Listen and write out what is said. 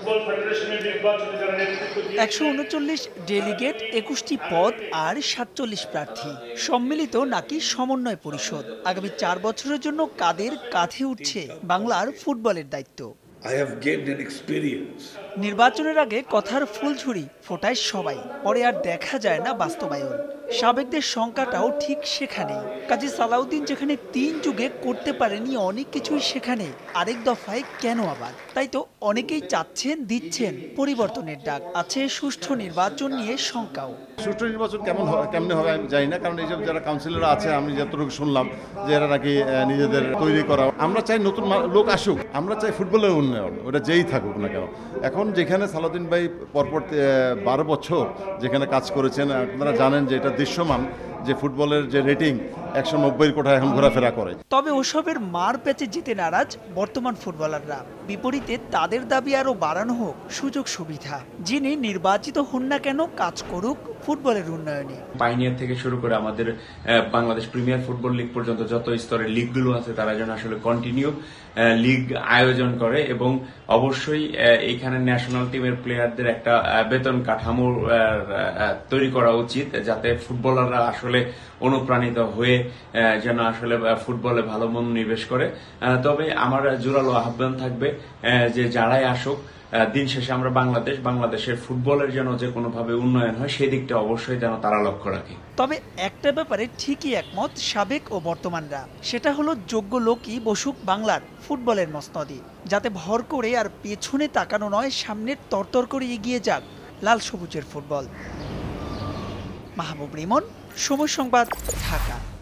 139 delegate, 21টি পদ আর 47 প্রার্থী সম্মিলিত নাকি সমন্বয় পরিষদ। আগামী 4 বছরের জন্য কাদের কাঁধে উঠছে বাংলার ফুটবলের দায়িত্ব? নির্বাচনের আগে কথার ফুলঝুরি ফোটায় সবাই, পরে আর দেখা যায় না বাস্তবায়ন। সাবেকদের সংখ্যাটাও ঠিক সেখানেই। কাজী সালাউদ্দিন যেখানে 3 যুগে করতে পারেনি অনেক কিছুই সেখানে আরেক দফায় কেন আবার? তাই তো অনেকেই চাচ্ছেন, দিচ্ছেন পরিবর্তনের ডাক। আছে সুষ্ঠু নির্বাচন নিয়ে শঙ্কাও। সুষ্ঠু নির্বাচন কেমনে হবে আমি জানি না, কারণ এইসব যারা কাউন্সিলর আছে আমি যতটুকু শুনলাম যে এরা নাকি নিজেদের তৈরি করা। আমরা চাই নতুন লোক আসুক, আমরা চাই ফুটবলের উন্নয়ন, ওটা যেই থাকুক না কেন। এখন যেখানে সালাউদ্দিন ভাই পরপর 12 বছর যেখানে কাজ করেছেন, আপনারা জানেন যে এটা দৃশ্যমান যে ফুটবলের যে রেটিং 190 কোটা এখন ঘোরাফেরা করে। তবে ওসবের মার প্যাচে জিতে নারাজ বর্তমান ফুটবলাররা। বিপরীতে তাদের দাবি আরো বাড়ানো হোক সুযোগ সুবিধা। যিনি নির্বাচিত হন না কেন কাজ করুক ফুটবলের উন্নয়নে। পাইনিয়ার থেকে শুরু করে আমাদের বাংলাদেশ প্রিমিয়ার ফুটবল লিগ পর্যন্ত যত স্তরের লিগগুলো আছে তারা যেন আসলে কন্টিনিউ লিগ আয়োজন করে, এবং অবশ্যই এখানে ন্যাশনাল টিমের প্লেয়ারদের একটা বেতন কাঠামো তৈরি করা উচিত, যাতে ফুটবলাররা আসলে অনুপ্রাণিত হয়ে যেন আসলে ফুটবলে ভালো মনোনিবেশ করে। তবে আমার জোরালো আহ্বান থাকবে যে যারাই আসুক, দিন শেষে আমরা বাংলাদেশের ফুটবলের যেন যে কোনোভাবে উন্নয়ন হয় সেই দিকটা অবশ্যই যেন তারা লক্ষ্য রাখে। তবে একটা ব্যাপারে ঠিকই একমত সাবেক ও বর্তমানরা, সেটা হলো যোগ্য লোকই বসুক বাংলার ফুটবলের মসনদে, যাতে ভর করে আর পেছনে তাকানো নয়, সামনে তরতর করে এগিয়ে যাক লাল সবুজের ফুটবল। মাহবুব রিমন, সময় সংবাদ, ঢাকা।